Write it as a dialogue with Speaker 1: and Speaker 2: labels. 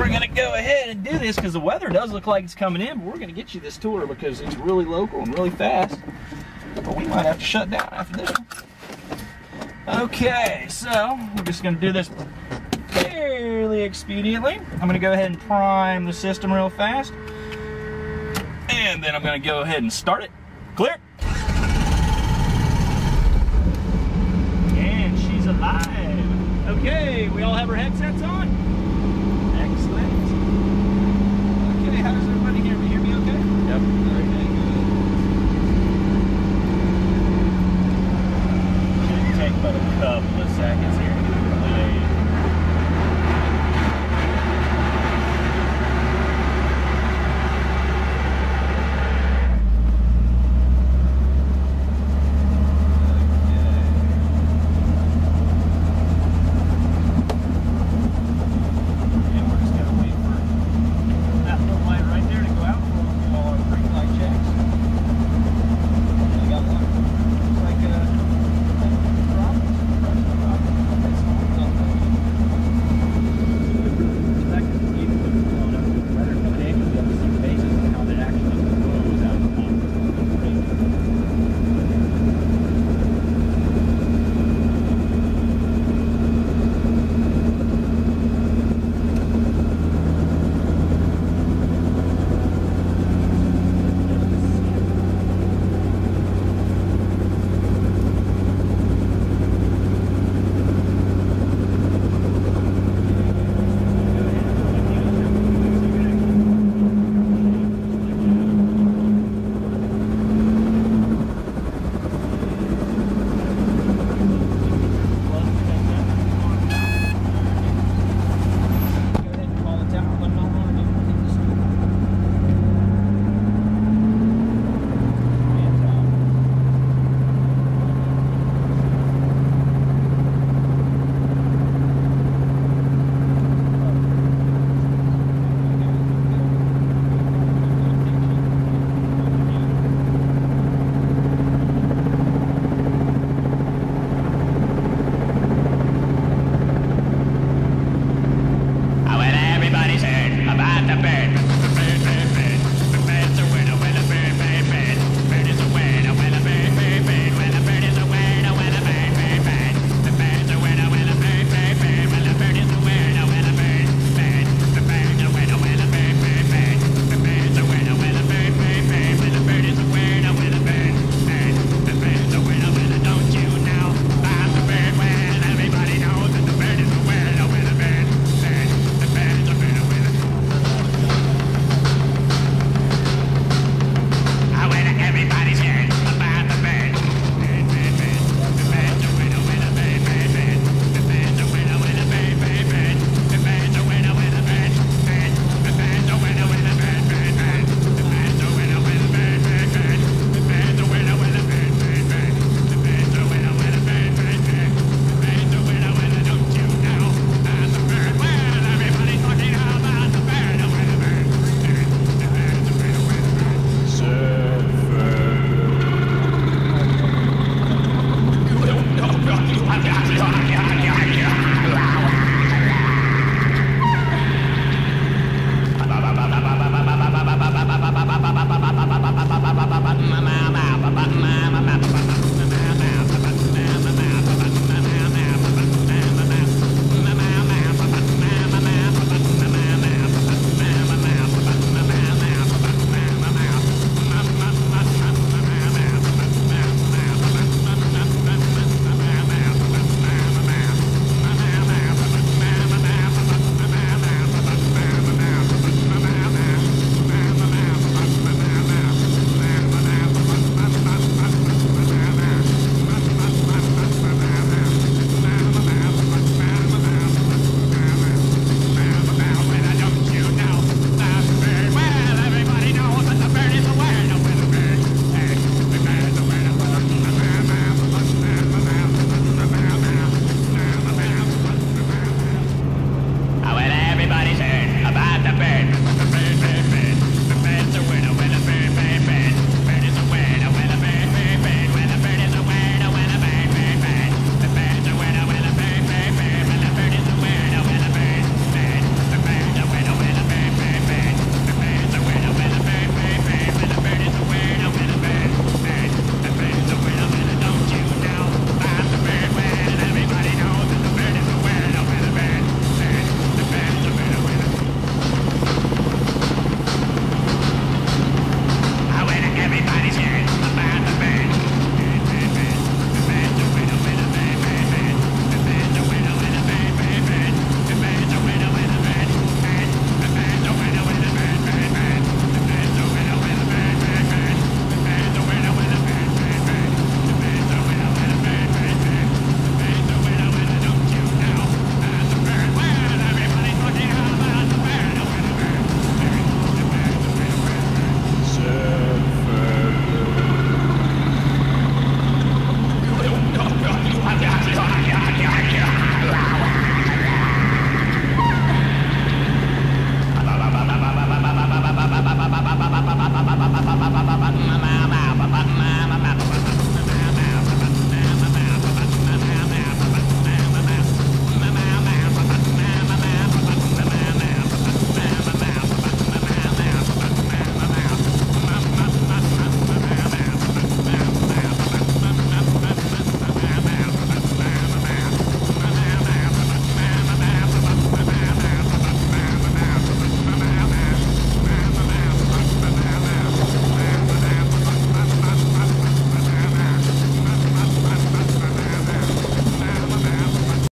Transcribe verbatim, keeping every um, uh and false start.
Speaker 1: we're gonna go ahead and do this because the weather does look like it's coming in, but we're gonna get you this tour because it's really local and really fast. But we might have to shut down after this one. Okay, so we're just gonna do this fairly expediently. I'm gonna go ahead and prime the system real fast. And then I'm gonna go ahead and start it. Clear. And she's alive. Okay, we all have our headsets on.